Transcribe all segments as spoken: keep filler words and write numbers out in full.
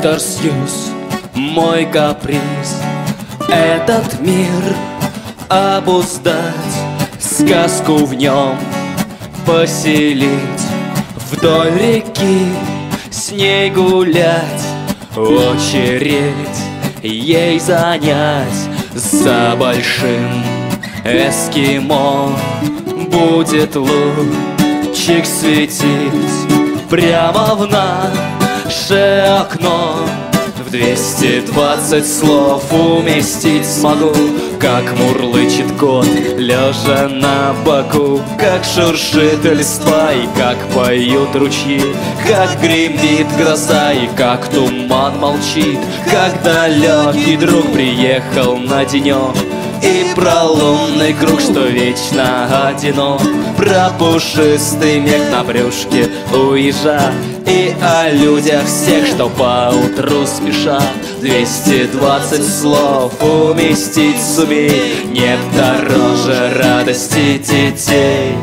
Доктор Сьюз, мой каприз, этот мир обуздать, сказку в нем поселить, вдоль реки с ней гулять, очередь ей занять. За большим эскимо будет лучик светить прямо в наше окно. В двести двадцать слов уместить смогу, как мурлычет кот, лежа на боку, как шуршит листва и как поют ручьи, как гремит гроза и как туман молчит, как далекий друг приехал на денек. И про лунный круг, что вечно одинок, про пушистый мех на брюшке у ежа, и о людях всех, что поутру спешат. Двести двадцать слов уместить сумей, нет дороже радости детей.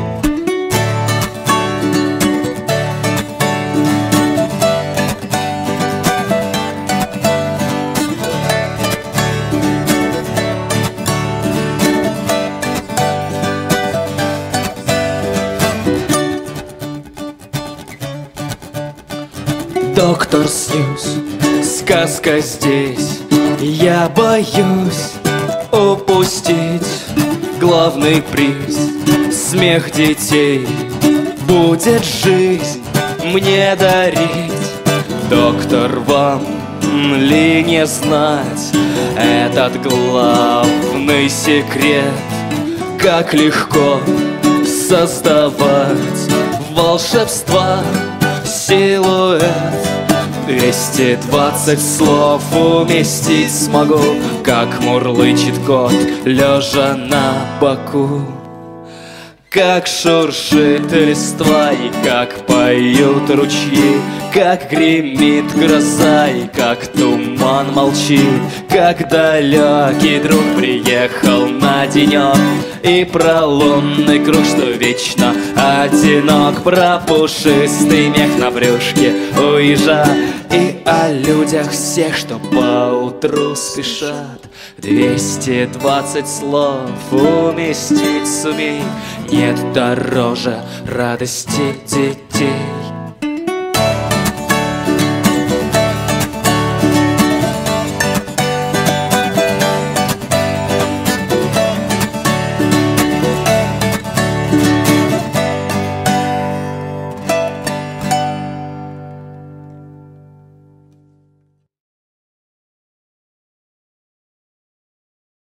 Доктор Сьюз, сказка здесь, я боюсь упустить главный приз. Смех детей будет жизнь мне дарить. Доктор, вам ли не знать этот главный секрет? Как легко создавать волшебства силуэт. Двести двадцать слов уместить смогу, как мурлычет кот, лежа на боку, как шуршит листва и как поют ручьи, как гремит гроза и как туман молчит, как далекий друг приехал на денек. И про лунный круг, что вечно одинок, про пушистый мех на брюшке у ежа, и о людях всех, что поутру спешат. Двести двадцать слов уместить сумей, нет дороже радости детей.